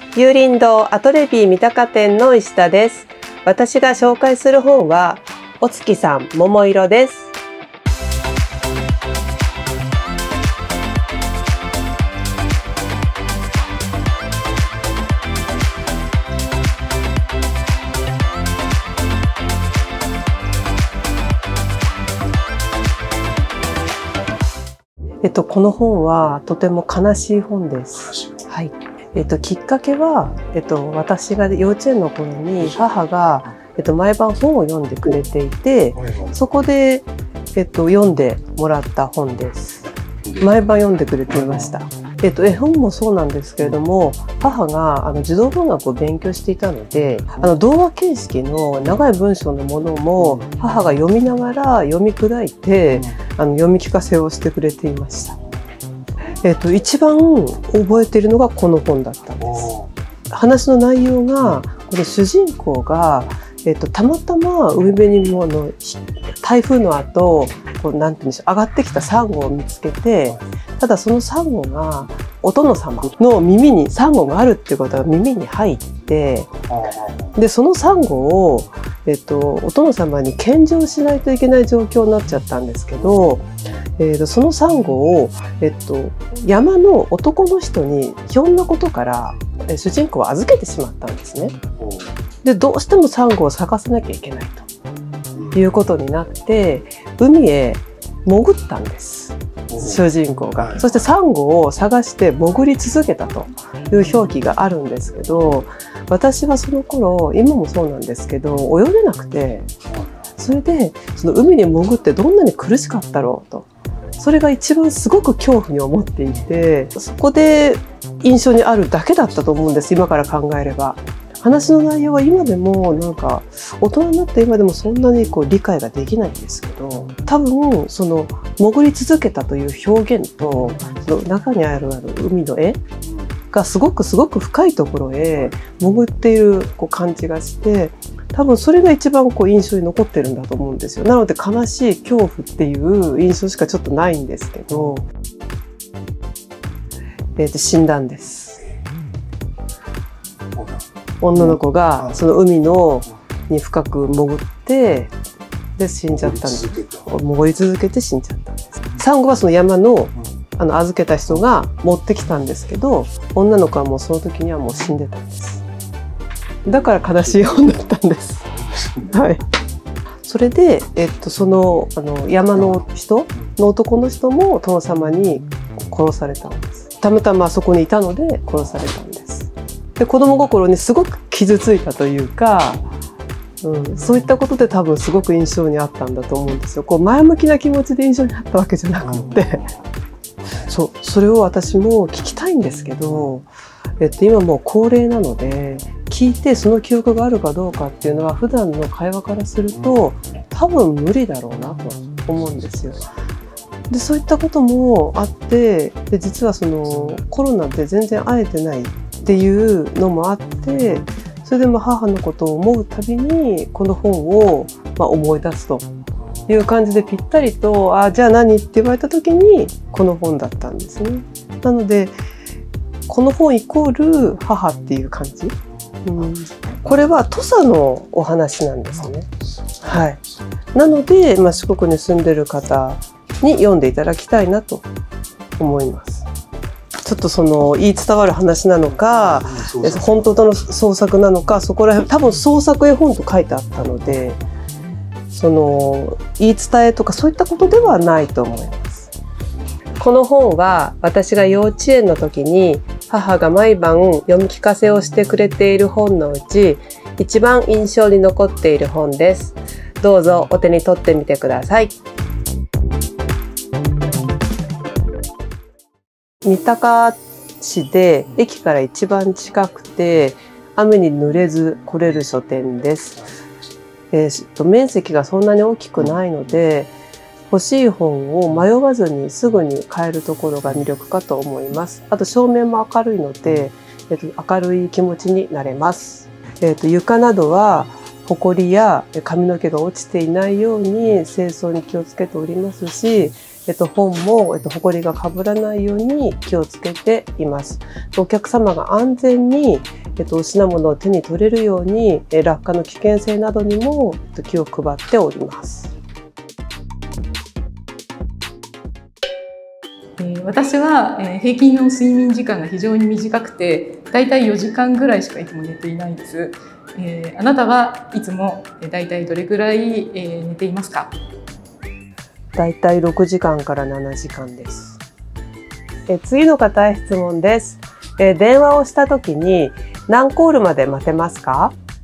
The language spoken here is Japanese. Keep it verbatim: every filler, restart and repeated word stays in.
有林堂アトレビー三鷹店の石田です。私が紹介する本はお月さん桃色です。えっと、この本はとても悲しい本です。はい。えっと、きっかけは、えっと、私が幼稚園の頃に母が、えっと、毎晩本を読んでくれていて、そこで、えっと、読んでもらった本です。毎晩読んでくれていました。えっと、絵本もそうなんですけれども、母があの児童文学を勉強していたので、あの童話形式の長い文章のものも母が読みながら読み砕いて、あの読み聞かせをしてくれていました。えっと、一番覚えているのがこの本だったんです。話の内容が、この主人公が、えっと、たまたま海辺にもの台風の後、こうなんていうんでしょう、上がってきたサンゴを見つけて、ただそのサンゴがお殿様の耳にサンゴがあるっていうことが耳に入って、でそのサンゴを、えっと、お殿様に献上しないといけない状況になっちゃったんですけど、えっと、そのサンゴを、えっと、山の男の人にひょんなことからえ主人公は預けてしまったんですね。でどうしてもサンゴを探さなきゃいけないということになって海へ潜ったんです、主人公が。そしてサンゴを探して潜り続けたという表記があるんですけど、私はその頃、今もそうなんですけど、泳げなくて、それでその海に潜ってどんなに苦しかったろうと、それが一番すごく恐怖に思っていて、そこで印象にあるだけだったと思うんです、今から考えれば。話の内容は今でもなんか大人になって今でもそんなにこう理解ができないんですけど、多分その潜り続けたという表現とその中にあるある海の絵がすごくすごく深いところへ潜っているこう感じがして、多分それが一番こう印象に残ってるんだと思うんですよ。なので悲しい恐怖っていう印象しかちょっとないんですけど、えー、と死んだんです。女の子がその海のに深く潜ってで死んじゃったんです。潜り続けて死んじゃったんです。サンゴはその山のあの預けた人が持ってきたんですけど、女の子はもうその時にはもう死んでたんです。だから悲しい本だったんです。はい。それで、えっと、その、あの山の人の男の人も殿様に殺されたんです。たまたまそこにいたので殺されたんです。で子供心にすごく傷ついたというか、うん、そういったことで多分すごく印象にあったんだと思うんですよ。こう前向きな気持ちで印象にあったわけじゃなくてそう、それを私も聞きたいんですけど、えっと、今もう高齢なので聞いてその記憶があるかどうかっていうのは普段の会話からすると多分無理だろうなと思うんですよ。でそういったこともあって、で実はそのコロナで全然会えてないっていうのもあって、それでも母のことを思うたびにこの本をまあ思い出すという感じで、ぴったりと「あじゃあ何?」って言われた時にこの本だったんですね。なのでこの本イコール母っていう感じ、うん、これは土佐のお話なんですね。はい、なので、まあ、四国に住んでる方に読んでいただきたいなと思います。ちょっとその言い伝わる話なのか、本当の創作なのか、そこら辺多分創作絵本と書いてあったので、その言い伝えとかそういったことではないと思います。この本は私が幼稚園の時に母が毎晩読み聞かせをしてくれている本のうち一番印象に残っている本です。どうぞお手に取ってみてください。三鷹市で駅から一番近くて雨に濡れず来れる書店です。えー、と面積がそんなに大きくないので欲しい本を迷わずにすぐに買えるところが魅力かと思います。あと照明も明るいので、えー、と明るい気持ちになれます。えー、と床などはほこりや髪の毛が落ちていないように清掃に気をつけておりますし、えっと、本も、えっと、ほこりがかぶらないように気をつけています。お客様が安全に、 えっと、品物を手に取れるように、え落下の危険性などにも気を配っております。 私は平均の睡眠時間が非常に短くて、だいたいよじかんぐらいしかいつも寝ていないです。えー、あなたはいつもだいたいどれぐらい寝ていますか？ だいたいろくじかんからななじかんです。え次の方へ質問です。え電話をした時に何コールまで待てますか？